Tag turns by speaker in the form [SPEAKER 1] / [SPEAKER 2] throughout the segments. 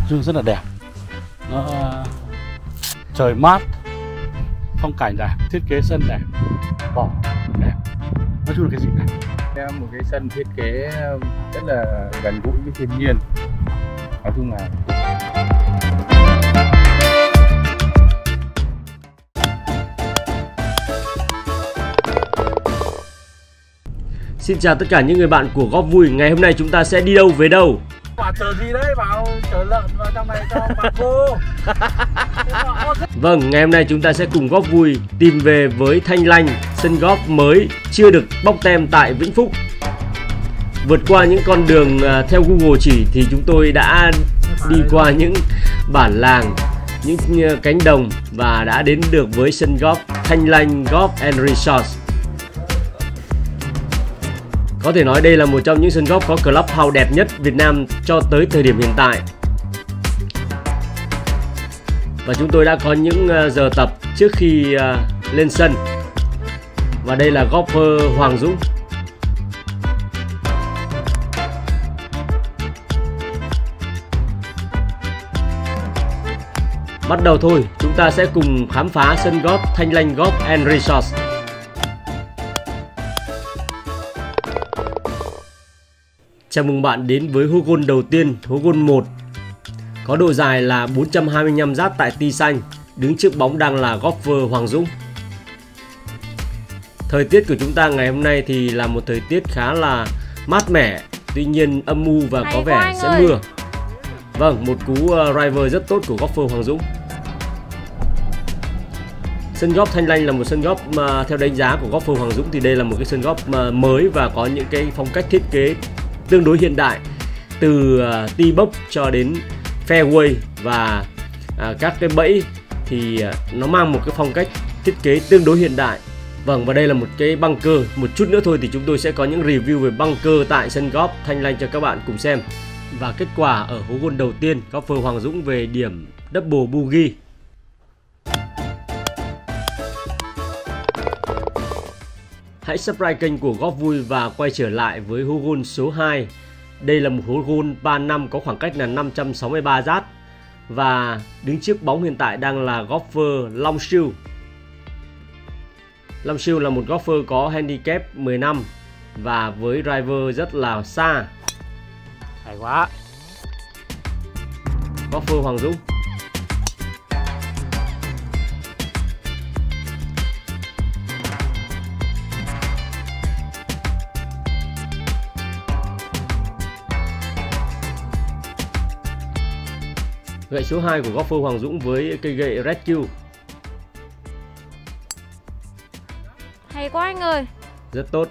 [SPEAKER 1] chung rất là đẹp. Nó trời mát, phong cảnh đẹp, thiết kế sân đẹp, cỏ đẹp, nói chung là cái gì đẹp.
[SPEAKER 2] Một cái sân thiết kế rất là gần gũi với thiên nhiên, nói chung là
[SPEAKER 3] Xin chào tất cả những người bạn của Góp Vui. Ngày hôm nay chúng ta sẽ đi đâu về đâu?
[SPEAKER 1] Chờ gì đấy, bảo chờ lợn vào trong này cho bà cô.
[SPEAKER 3] Vâng, ngày hôm nay chúng ta sẽ cùng Góp Vui tìm về với Thanh Lanh, sân golf mới chưa được bóc tem tại Vĩnh Phúc. Vượt qua những con đường theo Google chỉ thì chúng tôi đã đi qua những bản làng, những cánh đồng và đã đến được với sân golf Thanh Lanh Golf and Resort. Có thể nói đây là một trong những sân golf có clubhouse đẹp nhất Việt Nam cho tới thời điểm hiện tại. Và chúng tôi đã có những giờ tập trước khi lên sân. Và đây là golfer Hoàng Dũng. Bắt đầu thôi, chúng ta sẽ cùng khám phá sân golf Thanh Lanh Golf and Resort. Chào mừng bạn đến với hố gôn đầu tiên, hố gôn 1. Có độ dài là 425 yard tại tee xanh, đứng trước bóng đang là golfer Hoàng Dũng. Thời tiết của chúng ta ngày hôm nay thì là một thời tiết khá là mát mẻ, tuy nhiên âm u và có vẻ sẽ mưa. Vâng, một cú driver rất tốt của golfer Hoàng Dũng. Sân golf Thanh Lanh là một sân golf mà theo đánh giá của golfer Hoàng Dũng thì đây là một cái sân golf mới và có những cái phong cách thiết kế tương đối hiện đại, từ tee box cho đến fairway và các cái bẫy thì nó mang một cái phong cách thiết kế tương đối hiện đại. Vâng, và đây là một cái bunker. Một chút nữa thôi thì chúng tôi sẽ có những review về bunker tại sân golf Thanh Lanh cho các bạn cùng xem. Và kết quả ở hố gôn đầu tiên, golfer Hoàng Dũng về điểm double bogey. Hãy subscribe kênh của Góp Vui và quay trở lại với hố gôn số 2. Đây là một hố gôn 3 năm có khoảng cách là 563 yard. Và đứng trước bóng hiện tại đang là golfer Long Siêu. Long Siêu là một golfer có handicap 10 năm và với driver rất là xa.
[SPEAKER 1] Hay quá.
[SPEAKER 3] Golfer Hoàng Dũng. Gậy số 2 của golfer Hoàng Dũng với cây gậy Rescue.
[SPEAKER 4] Hay quá anh ơi.
[SPEAKER 3] Rất tốt.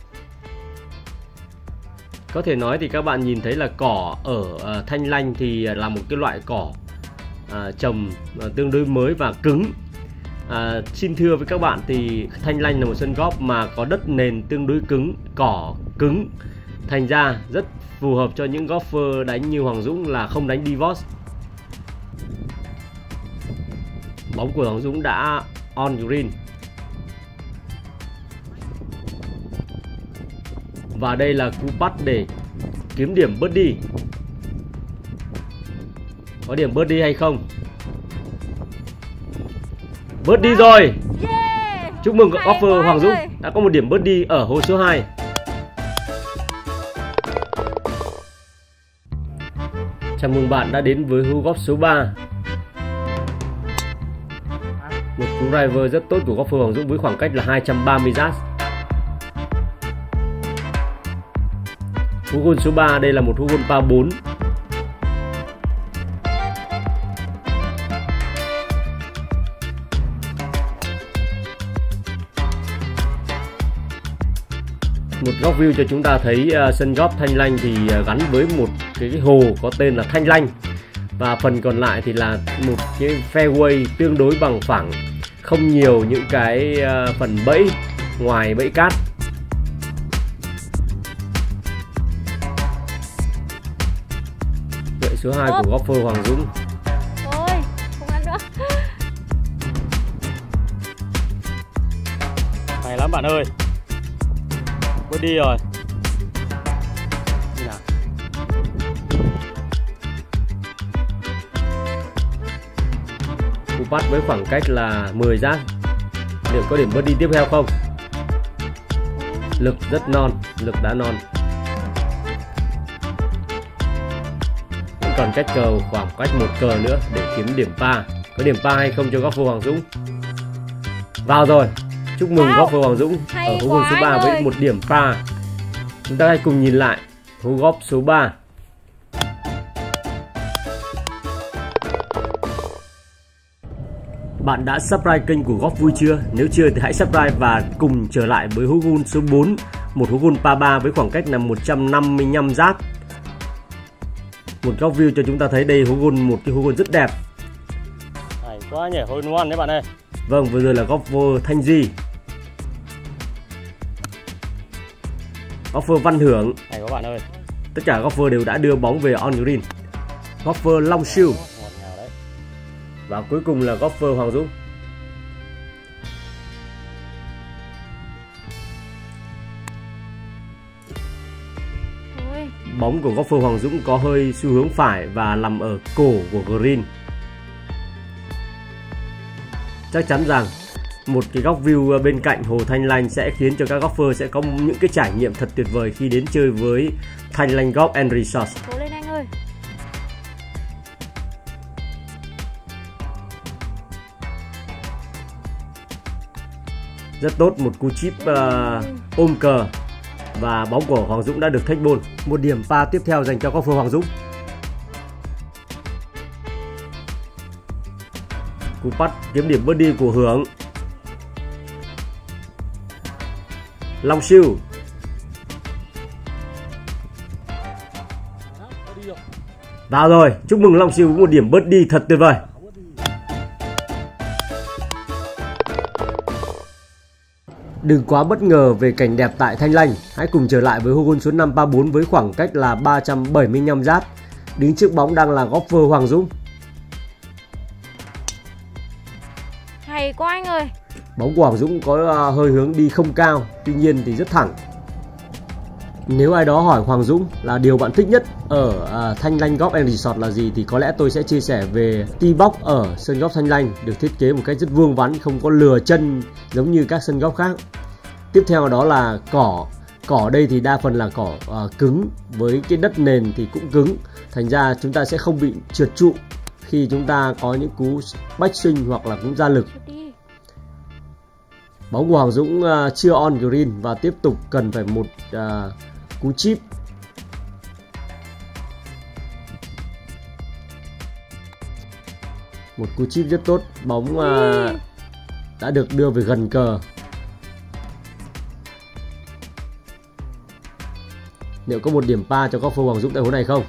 [SPEAKER 3] Có thể nói thì các bạn nhìn thấy là cỏ ở Thanh Lanh thì là một cái loại cỏ trồng tương đối mới và cứng. Xin thưa với các bạn thì Thanh Lanh là một sân golf mà có đất nền tương đối cứng, cỏ cứng. Thành ra rất phù hợp cho những golfer đánh như Hoàng Dũng là không đánh divorce. Bóng của Hoàng Dũng đã on green. Và đây là cú putt để kiếm điểm birdie. Có điểm birdie hay không? Birdie rồi. Chúc mừng golfer Hoàng Dũng đã có một điểm birdie ở hố số 2. Chào mừng bạn đã đến với hố golf số 3. Một cú driver rất tốt của golfer Hoàng Dũng với khoảng cách là 230 yard. Hố gôn số 3 đây là một hố gôn par 4. Một góc view cho chúng ta thấy sân golf Thanh Lanh thì gắn với một cái hồ có tên là Thanh Lanh. Và phần còn lại thì là một cái fairway tương đối bằng phẳng, không nhiều những cái phần bẫy ngoài bẫy cát. Gậy số 2 của golfer Hoàng Dũng.
[SPEAKER 4] Thôi, không ăn nữa.
[SPEAKER 1] Hay lắm bạn ơi. Birdie rồi.
[SPEAKER 3] putt với khoảng cách là 10 yard. Liệu có điểm birdie tiếp theo không? Lực rất non, lực đá non. Vẫn còn cách cờ khoảng cách 1 cờ nữa để kiếm điểm pa. Có điểm pa hay không cho golfer Hoàng Dũng? Vào rồi. Chúc mừng golfer Hoàng Dũng ở hố golf số 3 với một điểm pa. Chúng ta hãy cùng nhìn lại hố golf số 3. Bạn đã subscribe kênh của Golf Vui chưa? Nếu chưa thì hãy subscribe và cùng trở lại với hố golf số 4, một hố golf pa 3 với khoảng cách là 155 yard. Một góc view cho chúng ta thấy đây một cái hố golf rất đẹp.
[SPEAKER 5] Hay quá nhỉ, hole in one đấy bạn ơi.
[SPEAKER 3] Vâng, vừa rồi là golfer Thanh Duy. Golfer Văn Hưởng.
[SPEAKER 5] Hay quá bạn ơi.
[SPEAKER 3] Tất cả golfer đều đã đưa bóng về on green. Golfer Long Siêu. Và cuối cùng là golfer Hoàng Dũng. Bóng của golfer Hoàng Dũng có hơi xu hướng phải và nằm ở cổ của green. Chắc chắn rằng một cái góc view bên cạnh hồ Thanh Lanh sẽ khiến cho các golfer sẽ có những cái trải nghiệm thật tuyệt vời khi đến chơi với Thanh Lanh Golf and Resort.
[SPEAKER 4] Cố lên anh ơi.
[SPEAKER 3] Rất tốt, một cú chip ôm cờ và bóng của Hoàng Dũng đã được take ball. Một điểm pa tiếp theo dành cho golfer Hoàng Dũng. Cú putt kiếm điểm birdie của Hưởng. Long Siêu. Vào rồi, chúc mừng Long Siêu với một điểm birdie thật tuyệt vời. Đừng quá bất ngờ về cảnh đẹp tại Thanh Lanh. Hãy cùng trở lại với hố golf số 534 với khoảng cách là 375 yard. Đứng trước bóng đang là golfer Hoàng Dũng.
[SPEAKER 4] Hay quá anh ơi.
[SPEAKER 3] Bóng của Hoàng Dũng có hơi hướng đi không cao, tuy nhiên thì rất thẳng. Nếu ai đó hỏi Hoàng Dũng là điều bạn thích nhất ở Thanh Lanh Golf and Resort là gì thì có lẽ tôi sẽ chia sẻ về tee box ở sân golf Thanh Lanh, được thiết kế một cách rất vuông vắn, không có lừa chân giống như các sân golf khác. Tiếp theo đó là cỏ. Cỏ đây thì đa phần là cỏ cứng, với cái đất nền thì cũng cứng, thành ra chúng ta sẽ không bị trượt trụ khi chúng ta có những cú backswing hoặc là cú ra lực. Bóng của Hoàng Dũng chưa on green và tiếp tục cần phải một cú chip. Một cú chip rất tốt, bóng đã được đưa về gần cờ. Liệu có một điểm pa cho golfer Hoàng Dũng tại hố này không?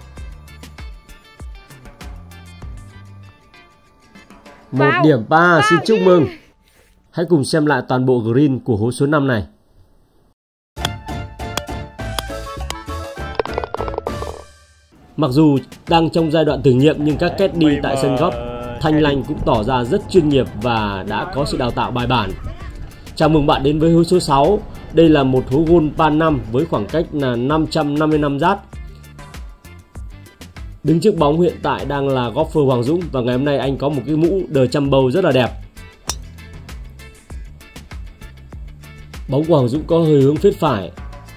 [SPEAKER 3] Một điểm pa, xin chúc mừng. Hãy cùng xem lại toàn bộ green của hố số 5 này. Mặc dù đang trong giai đoạn thử nghiệm nhưng các caddy tại sân golf Thanh Lanh cũng tỏ ra rất chuyên nghiệp và đã có sự đào tạo bài bản. Chào mừng bạn đến với hố số 6. Đây là một hố golf pa 5 với khoảng cách là 555 yard. Đứng trước bóng hiện tại đang là golfer Hoàng Dũng và ngày hôm nay anh có một cái mũ The Jumbo rất là đẹp. Bóng của Hoàng Dũng có hơi hướng phết phải.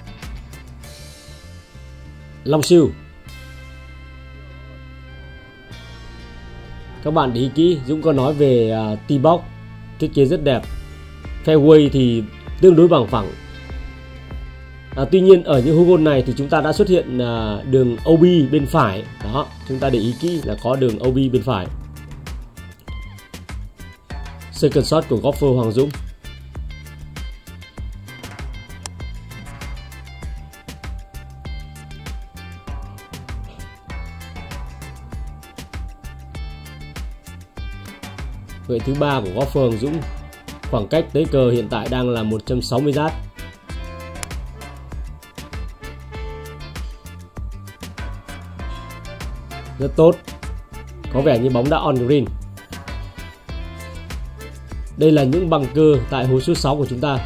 [SPEAKER 3] Long Siêu. Các bạn để ý kỹ, Dũng có nói về tee box thiết kế rất đẹp. Fairway thì tương đối bằng phẳng. Tuy nhiên ở những hố golf này thì chúng ta đã xuất hiện đường OB bên phải. Đó, chúng ta để ý kỹ là có đường OB bên phải. Second shot của golfer Hoàng Dũng. Gậy thứ 3 của golfer Hoàng Dũng. Khoảng cách tới cờ hiện tại đang là 160 yard. Rất tốt. Có vẻ như bóng đã on green. Đây là những bằng cơ tại hố số 6 của chúng ta.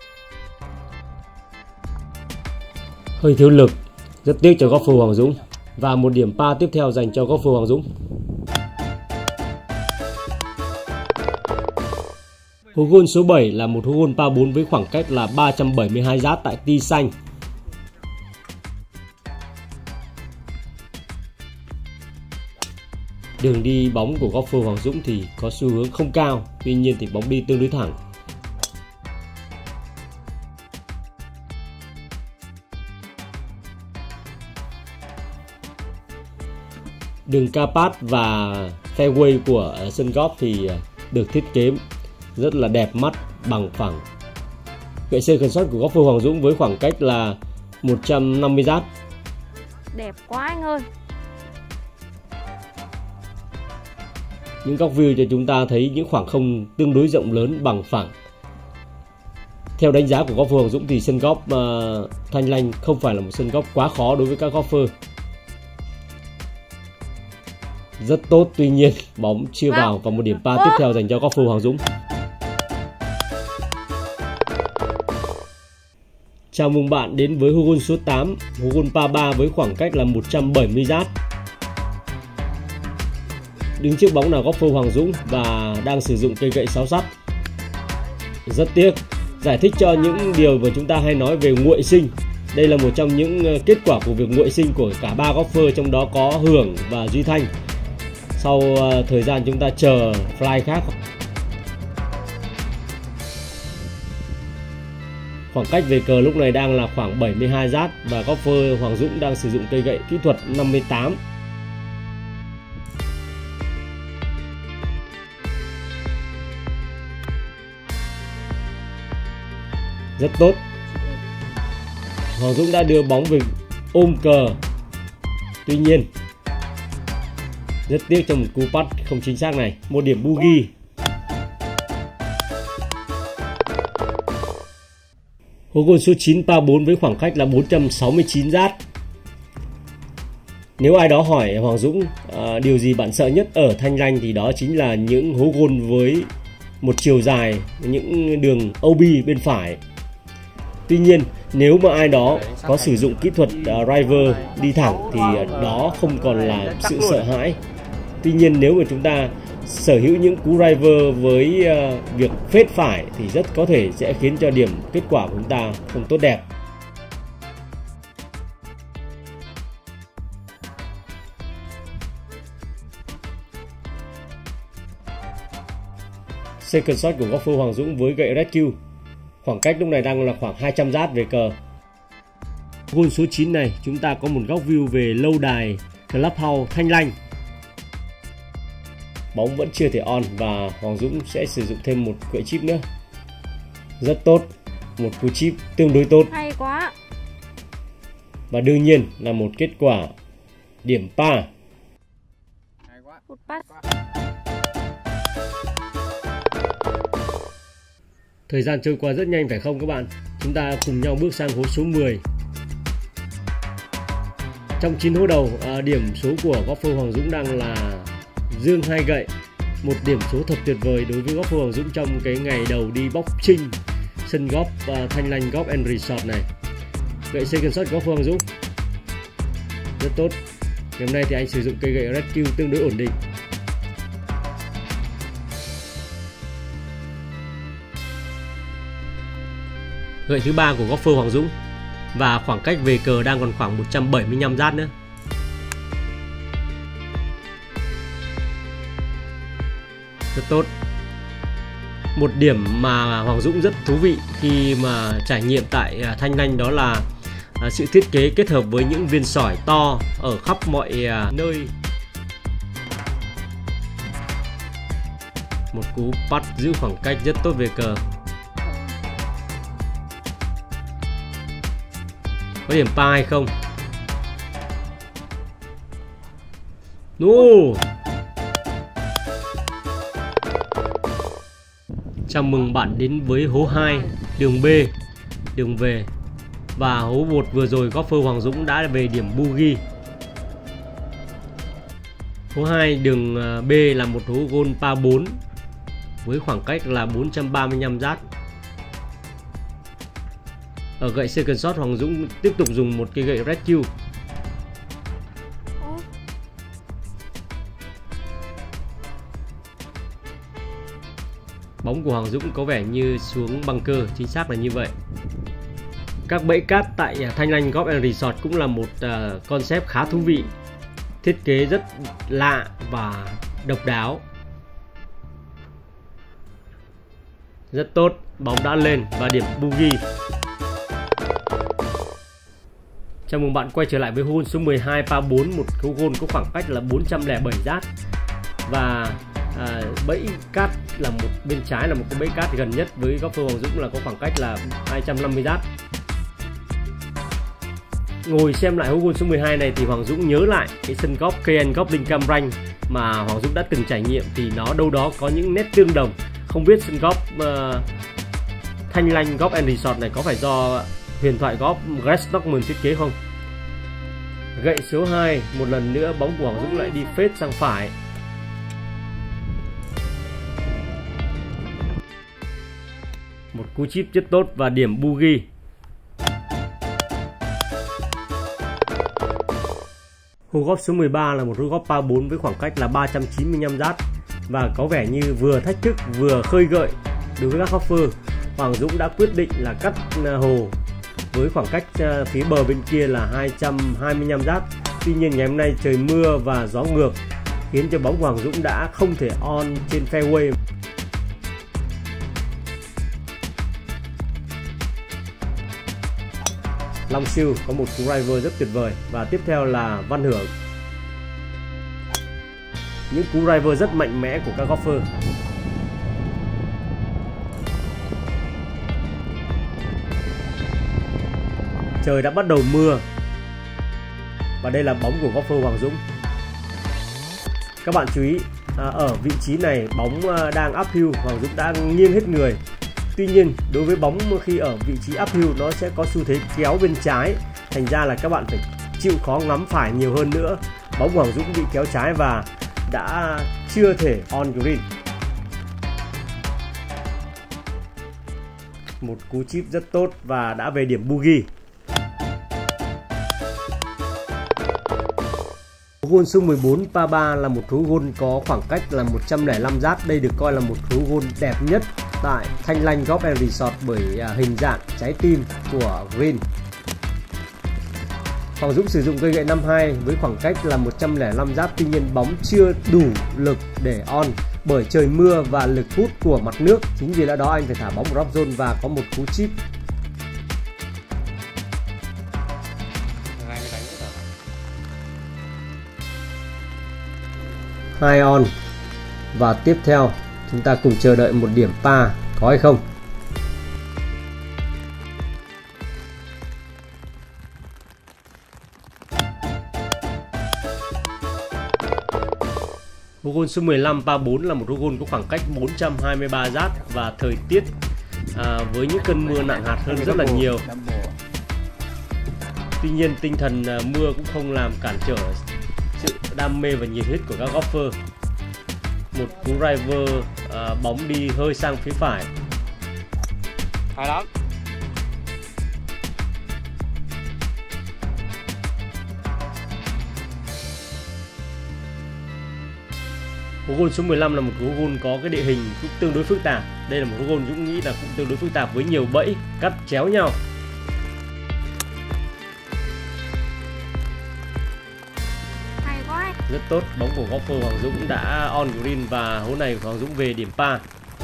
[SPEAKER 3] Hơi thiếu lực. Rất tiếc cho golfer Hoàng Dũng. Và một điểm par tiếp theo dành cho golfer Hoàng Dũng. Hố gôn số 7 là một hố gôn par 4 với khoảng cách là 372 yard tại tee xanh. Đường đi bóng của golfer Hoàng Dũng thì có xu hướng không cao, tuy nhiên thì bóng đi tương đối thẳng. Đường carpet và fairway của sân golf thì được thiết kế rất là đẹp mắt, bằng phẳng. Gậy second shot của golfer Hoàng Dũng với khoảng cách là 150 yard.
[SPEAKER 4] Đẹp quá anh ơi.
[SPEAKER 3] Những góc view cho chúng ta thấy những khoảng không tương đối rộng lớn, bằng phẳng. Theo đánh giá của golfer Hoàng Dũng thì sân golf Thanh Lanh không phải là một sân golf quá khó đối với các golfer. Rất tốt, tuy nhiên bóng chưa vào và một điểm par tiếp theo dành cho golfer Hoàng Dũng. Chào mừng bạn đến với hố gôn số 8, hố gôn par 3 với khoảng cách là 170 yard. Đứng trước bóng là golfer Hoàng Dũng và đang sử dụng cây gậy 6 sắt. Rất tiếc, giải thích cho những điều mà chúng ta hay nói về nguội sinh. Đây là một trong những kết quả của việc nguội sinh của cả 3 golfer, trong đó có Hưởng và Duy Thanh. Sau thời gian chúng ta chờ fly khác. Khoảng cách về cờ lúc này đang là khoảng 72 yard và golfer Hoàng Dũng đang sử dụng cây gậy kỹ thuật 58. Rất tốt. Hoàng Dũng đã đưa bóng về ôm cờ. Tuy nhiên rất tiếc trong một cú putt không chính xác này. Một điểm bogey. Hố gôn số 9 par 4 với khoảng cách là 469 yard. Nếu ai đó hỏi Hoàng Dũng điều gì bạn sợ nhất ở Thanh Lanh thì đó chính là những hố gôn với một chiều dài, những đường OB bên phải. Tuy nhiên nếu mà ai đó có sử dụng kỹ thuật driver đi thẳng thì đó không còn là sự sợ hãi. Tuy nhiên nếu mà chúng ta sở hữu những cú driver với việc phết phải thì rất có thể sẽ khiến cho điểm kết quả của chúng ta không tốt đẹp. Second shot của golfer Hoàng Dũng với gậy rescue. Khoảng cách lúc này đang là khoảng 200 yard về cờ. Hole số 9 này chúng ta có một góc view về lâu đài Clubhouse Thanh Lanh. Bóng vẫn chưa thể on và Hoàng Dũng sẽ sử dụng thêm một quậy chip nữa. Rất tốt, một cú chip tương đối tốt.
[SPEAKER 4] Hay quá.
[SPEAKER 3] Và đương nhiên là một kết quả điểm par.
[SPEAKER 2] Hay quá.
[SPEAKER 4] Good pass.
[SPEAKER 3] Thời gian trôi qua rất nhanh phải không các bạn? Chúng ta cùng nhau bước sang hố số 10. Trong 9 hố đầu, điểm số của golfer Hoàng Dũng đang là dương 2 gậy. Một điểm số thật tuyệt vời đối với golfer Hoàng Dũng trong cái ngày đầu đi bóc trinh sân golf Thanh Lanh Golf and Resort này. Gậy second shot golfer Hoàng Dũng rất tốt. Ngày hôm nay thì anh sử dụng cây gậy rescue tương đối ổn định. Gậy thứ 3 của golfer Hoàng Dũng và khoảng cách về cờ đang còn khoảng 175 yard nữa. Rất tốt. Một điểm mà Hoàng Dũng rất thú vị khi mà trải nghiệm tại Thanh Lanh đó là sự thiết kế kết hợp với những viên sỏi to ở khắp mọi nơi. Một cú putt giữ khoảng cách rất tốt về cờ. Có điểm par hay không? No. Chào mừng bạn đến với hố 2, đường B, đường về. Và hố 1 vừa rồi golfer Hoàng Dũng đã về điểm bogey. Hố 2 đường B là một hố gôn par 4 với khoảng cách là 435 yard. Ở gậy second shot Hoàng Dũng tiếp tục dùng một cái gậy rescue. bóng của Hoàng Dũng có vẻ như xuống bunker, chính xác là như vậy. Các bẫy cát tại Thanh Lanh Golf and Resort cũng là một concept khá thú vị, thiết kế rất lạ và độc đáo. Rất tốt, bóng đã lên và điểm bogey. Chào mừng bạn quay trở lại với hole số 12 par 4, một cú hole có khoảng cách là 407 yard và bẫy cát là một bên trái là một cái bẫy cát gần nhất với golfer Hoàng Dũng là có khoảng cách là 250 yard. Ngồi xem lại hole số 12 này thì Hoàng Dũng nhớ lại cái sân golf KN Golf Linkham Ranch mà Hoàng Dũng đã từng trải nghiệm, thì nó đâu đó có những nét tương đồng. Không biết sân golf Thanh Lanh Golf and Resort này có phải do huyền thoại golf Greg Stockman thiết kế không? Gậy số 2, một lần nữa bóng của Hoàng Dũng lại đi fade sang phải. Một cú chip rất tốt và điểm bogey. Hole golf số 13 là một hole golf par 4 với khoảng cách là 395 yard và có vẻ như vừa thách thức vừa khơi gợi đối với các golfer. Hoàng Dũng đã quyết định là cắt hồ với khoảng cách phía bờ bên kia là 225 yard. Tuy nhiên ngày hôm nay trời mưa và gió ngược khiến cho bóng của Hoàng Dũng đã không thể on trên fairway. Long Siêu có một cú driver rất tuyệt vời và tiếp theo là Văn Hưởng. Những cú driver rất mạnh mẽ của các golfer. Trời đã bắt đầu mưa và đây là bóng của golfer Hoàng Dũng. Các bạn chú ý, ở vị trí này bóng đang uphill, Hoàng Dũng đang nghiêng hết người. Tuy nhiên đối với bóng khi ở vị trí uphill nó sẽ có xu thế kéo bên trái, thành ra là các bạn phải chịu khó ngắm phải nhiều hơn nữa. Bóng của Hoàng Dũng bị kéo trái và đã chưa thể on green. Một cú chip rất tốt và đã về điểm bogey. Hole số 14 par 3 là một cú hole có khoảng cách là 105 yard. Đây được coi là một cú hole đẹp nhất tại Thanh Lanh Golf and Resort bởi hình dạng trái tim của green. Hoàng Dũng sử dụng cây gậy 52 với khoảng cách là 105 yard, tuy nhiên bóng chưa đủ lực để on bởi trời mưa và lực hút của mặt nước. Chính vì lẽ đó anh phải thả bóng drop zone và có một cú chip. Hai on và tiếp theo chúng ta cùng chờ đợi một điểm par có hay không. Hole số 15 par 4 là một hole có khoảng cách 423 yard và thời tiết với những cơn mưa nặng hạt hơn rất là nhiều. Tuy nhiên tinh thần mưa cũng không làm cản trở sự đam mê và nhiệt huyết của các golfer. Một cú driver bóng đi hơi sang phía phải.
[SPEAKER 5] Hay lắm.
[SPEAKER 3] Hole số 15 là một cú hole có cái địa hình cũng tương đối phức tạp. Đây là một cú hole Dũng nghĩ là cũng tương đối phức tạp với nhiều bẫy cắt chéo nhau. Rất tốt, bóng của golfer Hoàng Dũng đã on green và hole này Hoàng Dũng về điểm par.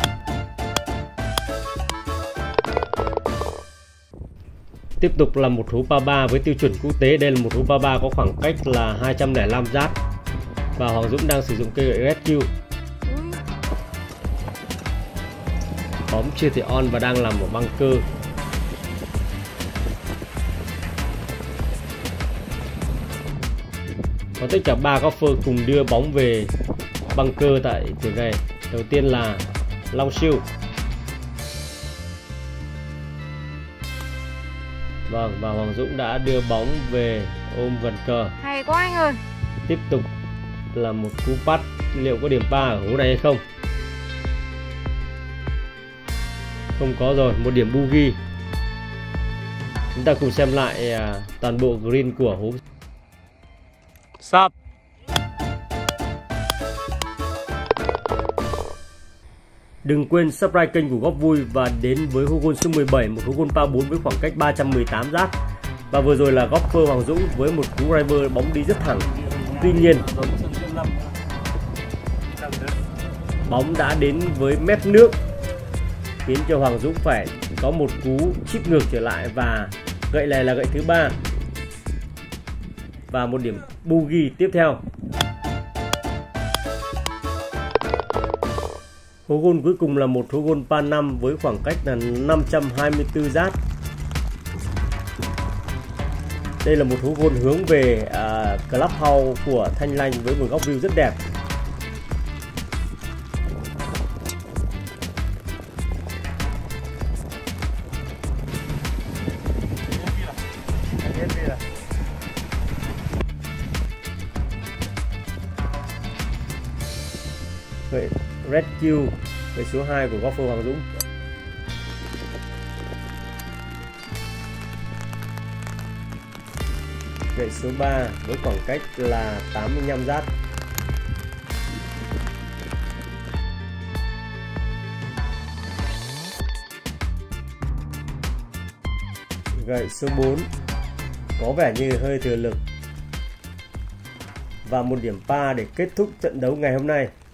[SPEAKER 3] Tiếp tục là một hole par 3 với tiêu chuẩn quốc tế. Đây là một hole par 3 có khoảng cách là 205 yard và Hoàng Dũng đang sử dụng cây gậy rescue. Bóng chưa thể on và đang làm một bunker. Có tất cả 3 golfer cùng đưa bóng về bunker tại điểm này. Đầu tiên là Long Siêu. Vâng, và Hoàng Dũng đã đưa bóng về ôm gần cờ.
[SPEAKER 4] Hay quá anh ơi.
[SPEAKER 3] Tiếp tục là một cú putt, liệu có điểm par ở hố này hay không? Không có rồi, một điểm bogey. Chúng ta cùng xem lại toàn bộ green của hố.
[SPEAKER 5] Sập.
[SPEAKER 3] Đừng quên subscribe kênh của Góp Vui và đến với hố gôn số 17, một hố gôn pa 4 với khoảng cách 318 yard. Và vừa rồi là golfer Hoàng Dũng với một cú driver bóng đi rất thẳng. Tuy nhiên, bóng đã đến với mép nước, khiến cho Hoàng Dũng phải có một cú chip ngược trở lại, và gậy này là gậy thứ 3 và một điểm bogey tiếp theo. Hố gôn cuối cùng là một hố gôn pa 5 với khoảng cách là 524 yard. Đây là một hố gôn hướng về clubhouse của Thanh Lanh với một góc view rất đẹp. Vậy Red Q với số 2 của golfer Hoàng Dũng. Gậy số 3 với khoảng cách là 85 yard. Gậy số 4 có vẻ như hơi thừa lực. Và một điểm pa để kết thúc trận đấu ngày hôm nay.